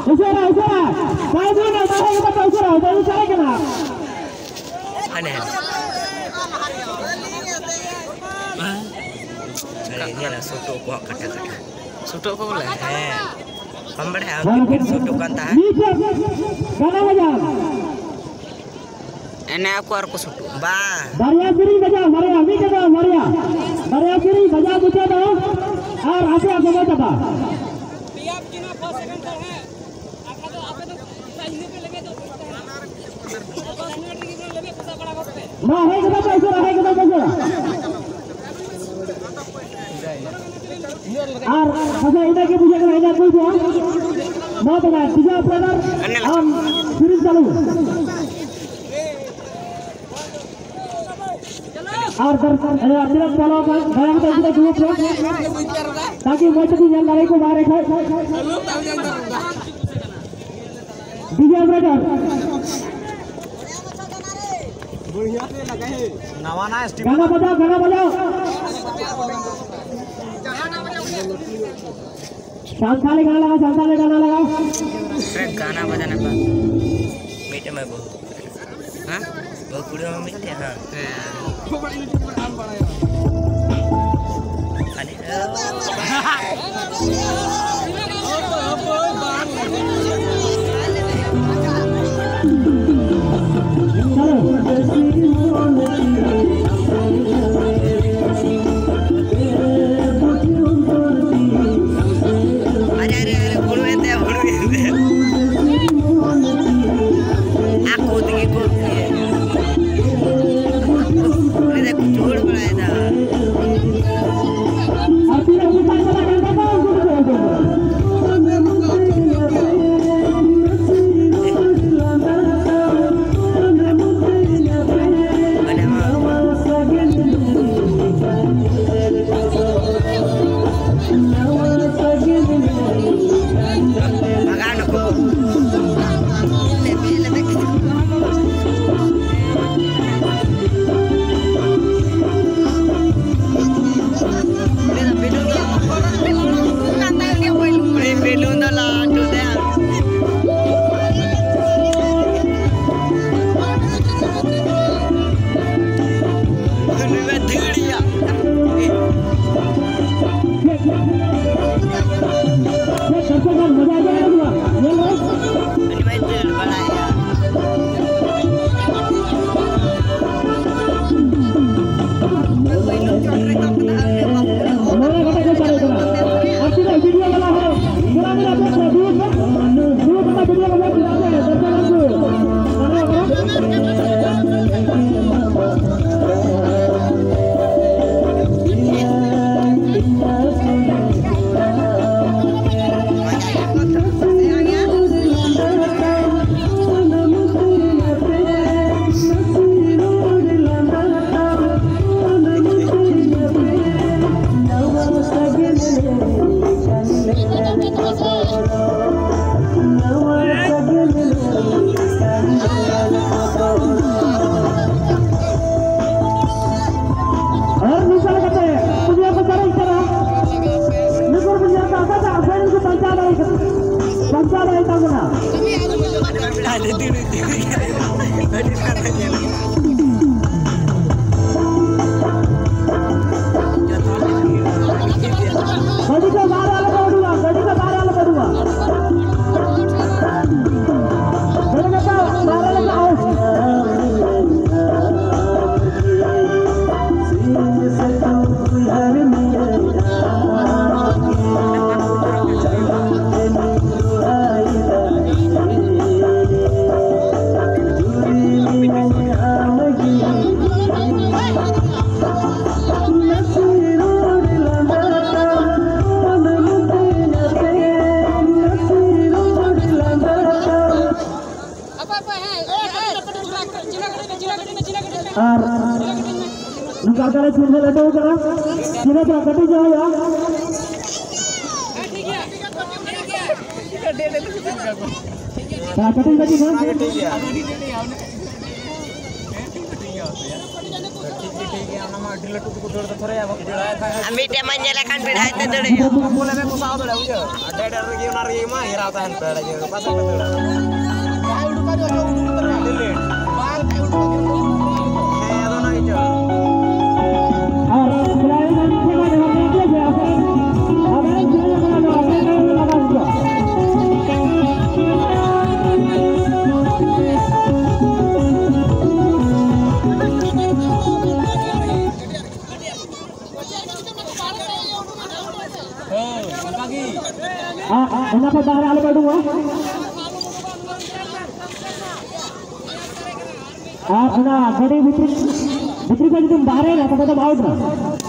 Usara, usara. Maju na, maju kita usara, baru usara kena. Aneh. Ini lah soto kuah kata-kata. Soto kau boleh? Pembeli aku soto kan tak? Mana baca? Ini aku harus soto. Bah. Maria kiri baca, Maria, ni kata Maria. Maria kiri baca buka dah. और आगे आप बाबा बाबा आप जिना 5 second पर है आखा तो आपे तो साइने पे लगे तो 10 मिनट की लगे पता पड़ा वक्त पे ना है कदा पैसा है कदा पैसा और अच्छा इधर के पूजा कर इधर कोई है ना बना तीजा ब्रदर हम सीरीज चालू और अदरक फॉलो कर भयंकर तो इधर ग्रुप है ताकि मैच की जानकारी को बाहर रखे डीजे ब्रदर बढ़िया से लगाए नवाना गाना बजाओ शांताली गाना लगाओ गाना बजाना पर मीटे में बहुत हाँ बहुत कुड़ी में मीटे हाँ निकाल फिर से लेटे करा सीधे तो कटी जाओ यार कटी कटी ना मीटे मंजला kan beda itu dulu ya. Boleh be kusaw dulu aja. Ada lagi unar lagi mah ira tahan pada aja. Pasal betul. Ayo udah kan aja udah terlihat. Bang, ayo udah. Eh, ada nak itu. kenapa bahar alu badu अपना बड़ी बिक्री का तुम बाहर है ना तो मतलब आउट ना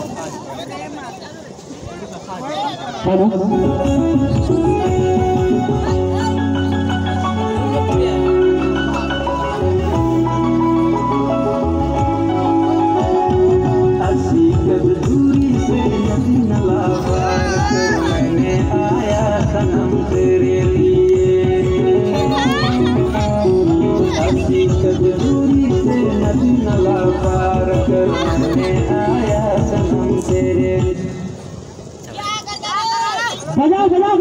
बजाओ बजाओ